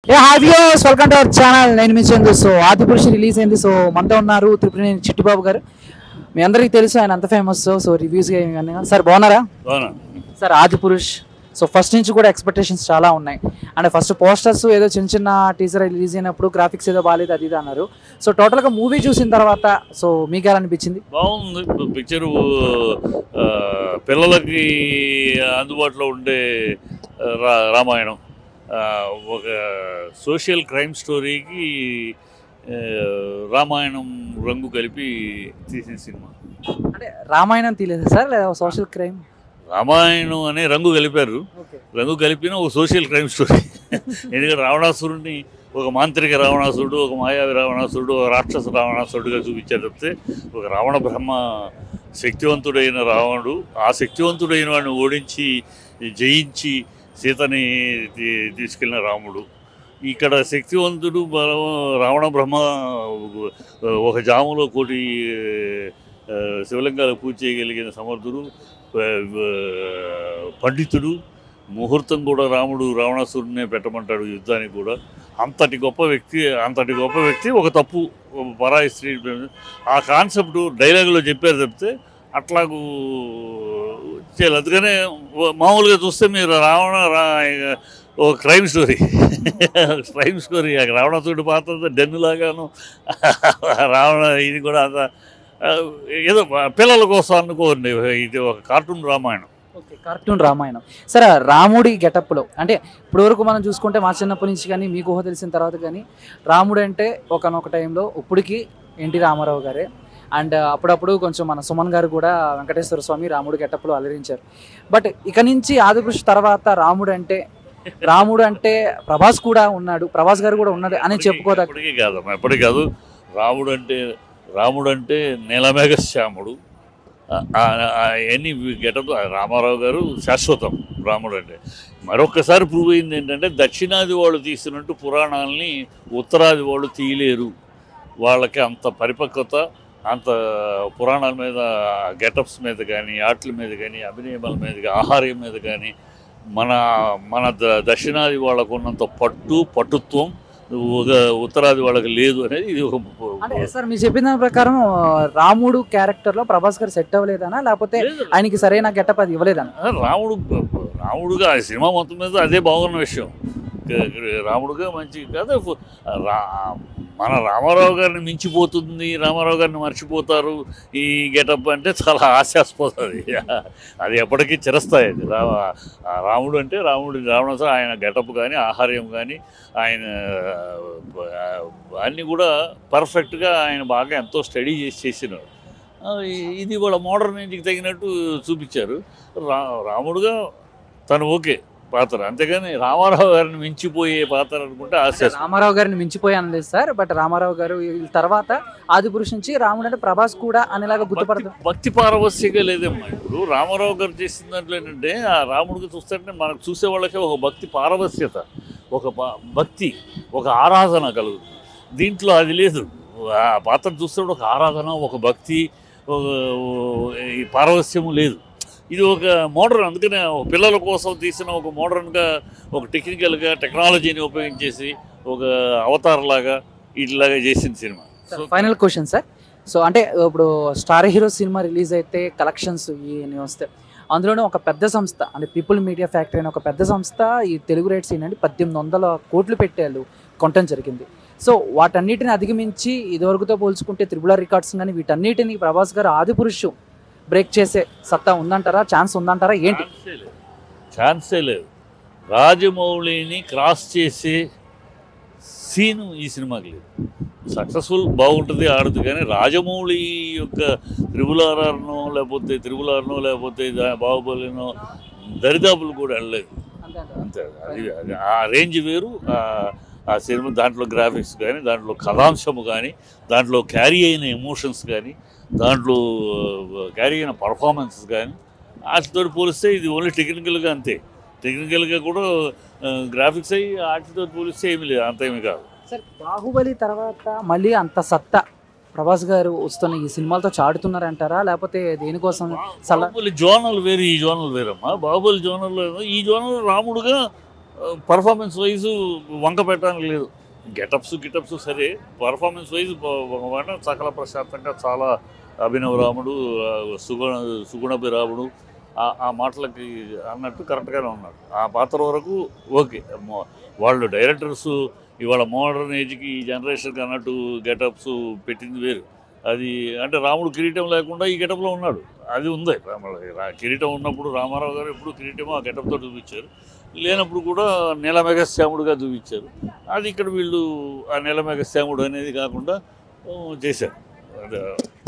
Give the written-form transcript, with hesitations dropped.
Hi viewers, welcome to our channel. నేను మీ Chandu. So Adipurush release అయింది. సో మనతో ఉన్నారు త్రిపురనేని చిట్టి బాబు గారు. మీ అందరికీ తెలుసు ఆయన అంత ఫేమస్. సో రివ్యూస్ సార్ బాగున్నారా? సార్ ఆదిపురుష్ సో ఫస్ట్ నుంచి కూడా ఎక్స్పెక్టేషన్స్ చాలా ఉన్నాయి. అండ్ ఫస్ట్ పోస్టర్స్ ఏదో చిన్న చిన్న టీజర్ రిలీజ్ అయినప్పుడు గ్రాఫిక్స్ ఏదో బాగాలేదు అది ఇది అన్నారు. సో టోటల్గా మూవీ చూసిన తర్వాత సో మీకు ఎలా అనిపించింది? బాగుంది పిక్చరు. పిల్లలకి అందుబాటులో ఉండే రామాయణం ఒక సోషల్ క్రైమ్ స్టోరీకి రామాయణం రంగు కలిపి తీసిన సినిమా. అంటే రామాయణం తీయలేదు సార్, లేదా సోషల్ క్రైమ్? రామాయణం అనే రంగు కలిపారు. రంగు కలిపిన ఒక సోషల్ క్రైమ్ స్టోరీ. ఎందుకంటే రావణాసురుడిని ఒక మాంత్రిక రావణాసురుడు, ఒక మాయావి రావణాసురుడు, ఒక రాక్షస రావణాసురుడుగా చూపించారు తప్పితే ఒక రావణ బ్రహ్మ శక్తివంతుడైన రావణుడు, ఆ శక్తివంతుడైన వాడిని ఓడించి జయించి సీతని తీసుకెళ్ళిన రాముడు. ఇక్కడ శక్తివంతుడు రావణ బ్రహ్మ ఒక జాములో కోటి శివలింగాలు పూజ చేయగలిగిన సమర్థుడు, పండితుడు. ముహూర్తం కూడా రాముడు రావణాసురుడినే పెట్టమంటాడు యుద్ధానికి కూడా. అంతటి గొప్ప వ్యక్తి ఒక తప్పు పరాయి స్త్రీ. ఆ కాన్సెప్ట్ డైలాగులో చెప్పారు తప్పితే అట్లాగూ చేయాలి. అందుకనే మామూలుగా చూస్తే మీరు ఓ క్రైమ్ స్టోరీ రావణాసురుడి పాత్ర డెన్నులాగాను రావణ ఇది కూడా అంత ఏదో పిల్లల కోసం అనుకోండి. ఇది ఒక cartoon Ramayanam. Okay, cartoon Ramayanam. సరే, రాముడి గెటప్లో అంటే ఇప్పటివరకు మనం చూసుకుంటే మా చిన్నప్పటి నుంచి కానీ మీకు ఊహ తెలిసిన తర్వాత కానీ రాముడు అంటే ఒకనొక టైంలో ఇప్పటికి ఎన్టీ రామారావు గారే. అండ్ అప్పుడప్పుడు కొంచెం మన సుమన్ గారు కూడా వెంకటేశ్వర స్వామి రాముడు గెటప్లో అలరించారు. బట్ ఇక నుంచి ఆదిపురుష్ తర్వాత రాముడు అంటే ప్రభాస్ కూడా ఉన్నాడు, ప్రభాస్ గారు కూడా ఉన్నాడు అని చెప్పుకోదా? ఎప్పటికీ కాదు. రాముడు అంటే నీలమేఘ శ్యాముడు. ఎన్ని గెటప్ రామారావు గారు శాశ్వతం. రాముడు అంటే మరొకసారి ప్రూవ్ అయింది ఏంటంటే దక్షిణాది వాళ్ళు తీసినట్టు పురాణాలని ఉత్తరాది వాళ్ళు తీయలేరు. వాళ్ళకి అంత పరిపక్వత, అంత పురాణాల మీద గెటప్స్ మీద కానీ, ఆటల మీద కానీ, అభినయమాల మీద కానీ, ఆహార్యం మీద కానీ మన దక్షిణాది వాళ్ళకు ఉన్నంత పట్టుత్వం ఉత్తరాది వాళ్ళకి లేదు అనేది ఇది ఒక. అంటే సార్ మీరు చెప్పిన ప్రకారం రాముడు క్యారెక్టర్లో ప్రభాస్ గారు సెట్ అవ్వలేదనా, లేకపోతే ఆయనకి సరైన గెటప్ అది ఇవ్వలేదనా? రాముడుగా ఆ సినిమా మొత్తం మీద అదే బాగున్న విషయం. రాముడుగా మంచి కదా. మన రామారావు గారిని మించిపోతుంది, రామారావు గారిని మర్చిపోతారు ఈ గెటప్ అంటే చాలా హాస్యాస్పదం. అది ఎప్పటికీ చిరస్థాయి. రాముడు అంటే రావణాసురుడు ఆయన గెటప్ కానీ, ఆహార్యం కానీ, ఆయన అన్నీ కూడా పర్ఫెక్ట్గా ఆయన బాగా ఎంతో స్టడీ చేసినాడు. ఇది వాళ్ళ మోడర్న్ ఏజ్కి తగినట్టు చూపించారు. రాముడుగా తను ఓకే పాత్ర, అంతేగాని రామారావు గారిని మించిపోయే పాత్ర అనుకుంటే రామారావు గారిని మించిపోయే అనలేదు సార్. బట్ రామారావు గారు తర్వాత ఆదిపురుష్ నుంచి రాముడు అంటే ప్రభాస్ కూడా అనేలాగా గుర్తుపడతారు. భక్తి పారవస్యంగా లేదమ్మా. ఇప్పుడు రామారావు గారు చేసిన దాంట్లో ఏంటంటే ఆ రాముడికి చూస్తుంటే మనకు చూసే వాళ్ళకి ఒక భక్తి పారవస్యత, ఒక భక్తి, ఒక ఆరాధన కలుగుతుంది. దీంట్లో అది లేదు. ఆ పాత్ర చూస్తే ఒక ఆరాధన, ఒక భక్తి, ఈ పారవస్యము లేదు. ఇది ఒక మోడర్న్. అందుకనే పిల్లల కోసం తీసిన ఒక మోడర్న్గా, ఒక టెక్నికల్గా టెక్నాలజీని ఉపయోగించేసి ఒక అవతార్ లాగా ఇట్లాగా చేసిన cinema. Final question sir. So అంటే ఇప్పుడు స్టార్ హీరో సినిమా రిలీజ్ అయితే కలెక్షన్స్ ఇవన్నీ వస్తాయి. అందులోనే ఒక పెద్ద సంస్థ అంటే పీపుల్ మీడియా ఫ్యాక్టరీ అనే ఒక పెద్ద సంస్థ ఈ తెలుగు రైట్స్ ఏంటంటే 1800 కోట్లు పెట్టేళ్ళు కొనటం జరిగింది. సో వాటన్నిటిని అధిగమించి ఇదివరకుతో పోల్చుకుంటే త్రిబుల్ రికార్డ్స్ కానీ వీటన్నిటిని ప్రభాస్ గారు ఆదిపురుష్ బ్రేక్ చేసే సత్తా ఉందంటారా, ఛాన్స్ ఉందంటారా ఏంటి? ఛాన్సే లేదు. రాజమౌళిని క్రాస్ చేసే సీను ఈ సినిమాకి లేదు. సక్సెస్ఫుల్ బాగుంటుంది, ఆడుతుంది. కానీ రాజమౌళి యొక్క త్రిబుల్ ఆర్నో లేకపోతే బాహుబలినో దరిదాపులు కూడా వెళ్ళలేదు. అంతే. అది ఆ రేంజ్ వేరు. ఆ సినిమా దాంట్లో గ్రాఫిక్స్ కానీ, దాంట్లో కథాంశము కానీ, దాంట్లో క్యారీ అయిన ఎమోషన్స్ కానీ, దాంట్లో క్యారీ అయిన పర్ఫార్మెన్సెస్ కానీ వాటితో పోలిస్తే ఇది ఓన్లీ టెక్నికల్గా అంతే. టెక్నికల్గా కూడా గ్రాఫిక్స్ అయ్యి వాటితో పోలిస్తే ఏమీ లేదు, అంతేమీ కాదు. సార్ బాహుబలి తర్వాత మళ్ళీ అంత సత్తా ప్రభాస్ గారు వస్తున్న ఈ సినిమాలతో చాడుతున్నారంటారా, లేకపోతే దేనికోసం? బాహుబలి జోనల్ వేరు, ఈ జోనల్ వేరమ్మా. బాహుబలి జోనల్లో ఈ జోనల్ రాముడుగా పర్ఫార్మెన్స్ వైజు వంక పెట్టడానికి లేదు. గిటప్స్ సరే, పర్ఫార్మెన్స్ వైజ్ సకల ప్రశాంతంగా చాలా అభినవ రాముడు, సుగుణభిరాముడు ఆ మాటలకి అన్నట్టు కరెక్ట్గానే ఉన్నాడు. ఆ పాత్ర వరకు ఓకే. వాళ్ళు డైరెక్టర్స్ ఇవాళ మోడర్న్ ఏజ్కి ఈ జనరేషన్కి అన్నట్టు గెటప్స్ పెట్టింది వేరు. అది అంటే రాముడు కిరీటం లేకుండా ఈ గెటప్లో ఉన్నాడు, అది ఉంది. కిరీటం ఉన్నప్పుడు రామారావు గారు ఎప్పుడు కిరీటమో ఆ గెటప్తో చూపించారు, లేనప్పుడు కూడా నీలమేఘశ్యాముడుగా చూపించారు. అది ఇక్కడ వీళ్ళు ఆ నీలమేఘశ్యాముడు అనేది కాకుండా చేశారు.